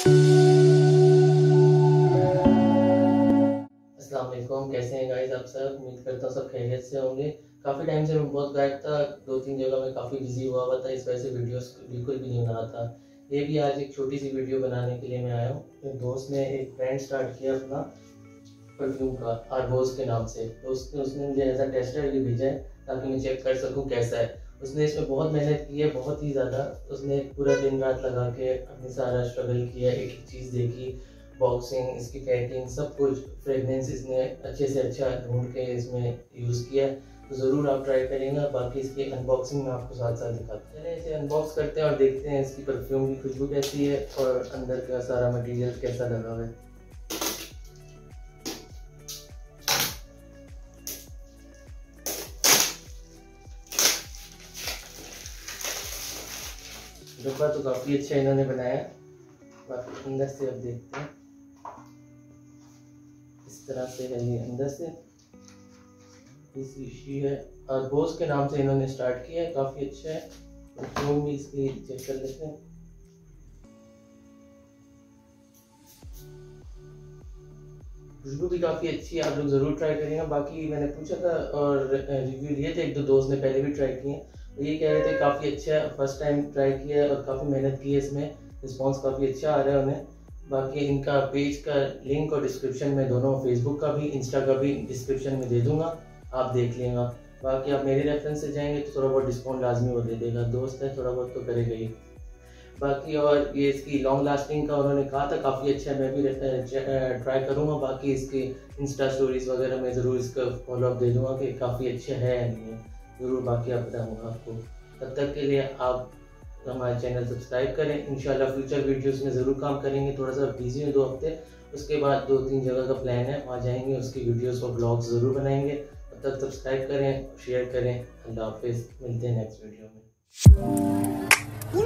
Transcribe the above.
अस्सलाम वालेकुम, कैसे हैं गाइस आप सब। उम्मीद करता हूँ सब खैरियत से होंगे। काफ़ी टाइम से मैं बहुत गायब था, 2-3 जगह में काफ़ी बिजी हुआ था, इस वजह से वीडियोस बिल्कुल भी नहीं बना था। ये भी आज एक छोटी सी वीडियो बनाने के लिए मैं आया हूँ। मेरे दोस्त ने एक ब्रांड स्टार्ट किया अपना परफ्यूम का, आरबोस के नाम से। तो उसने मुझे एज अ टेस्टर भी भेजा है ताकि मैं चेक कर सकूँ कैसा है। उसने इसमें बहुत मेहनत की है, बहुत ही ज़्यादा। उसने पूरा दिन रात लगा के अपनी सारा स्ट्रगल किया, एक एक चीज़ देखी, बॉक्सिंग, इसकी पैकिंग, सब कुछ, फ्रेगनेंस इसने अच्छे से अच्छा ढूंढ के इसमें यूज़ किया है। तो ज़रूर आप ट्राई करेंगे। बाकी इसकी अनबॉक्सिंग में आपको साथ साथ दिखाते हैं। चलिए इसे अनबॉक्स करते हैं और देखते हैं इसकी परफ्यूम की खुशबू कैसी है और अंदर का सारा मटेरियल कैसा लगा हुआ है। डब्बा तो काफ़ी अच्छा इन्होंने बनाया है। बाकी अंदर से अब देखते हैं, इस तरह से है ये अंदर से। शीशी है, आरबोस के नाम से इन्होंने स्टार्ट किया है, काफ़ी अच्छा है। परफ्यूम भी इसकी चेक कर लेते हैं। खुशबू भी काफ़ी अच्छी है, आप लोग ज़रूर ट्राई करिएगा। बाकी मैंने पूछा था और रिव्यू लिए थे, एक दो दोस्त ने पहले भी ट्राई किए, तो ये कह रहे थे काफ़ी अच्छा है, फर्स्ट टाइम ट्राई किया है और काफ़ी मेहनत की है इसमें, रिस्पॉन्स काफ़ी अच्छा आ रहा है उन्हें। बाकी इनका पेज का लिंक और डिस्क्रिप्शन में दोनों, फेसबुक का भी इंस्टा का भी डिस्क्रिप्शन में दे दूंगा, आप देख लेंगे। बाकी आप मेरे रेफरेंस से जाएंगे तो थोड़ा बहुत डिस्काउंट लाजमी वो दे देगा, दोस्त है थोड़ा बहुत तो करेगा ही। बाकी और ये इसकी लॉन्ग लास्टिंग का उन्होंने कहा था काफ़ी अच्छा है, मैं भी ट्राई करूँगा। बाकी इसकी इंस्टा स्टोरीज वगैरह में ज़रूर इसका फॉलोअप दे दूँगा कि काफ़ी अच्छा है या नहीं है, ज़रूर बाकी आप बताऊँगा आपको। तब तक के लिए आप हमारे चैनल सब्सक्राइब करें। इंशाल्लाह फ्यूचर वीडियोस में ज़रूर काम करेंगे। थोड़ा सा बिजी हूँ 2 हफ्ते, उसके बाद 2-3 जगह का प्लान है, वहाँ जाएंगे, उसकी वीडियोस और ब्लॉग्स ज़रूर बनाएंगे। तब तक सब्सक्राइब करें, शेयर करें। अल्लाह हाफिज़, मिलते हैं नेक्स्ट वीडियो में।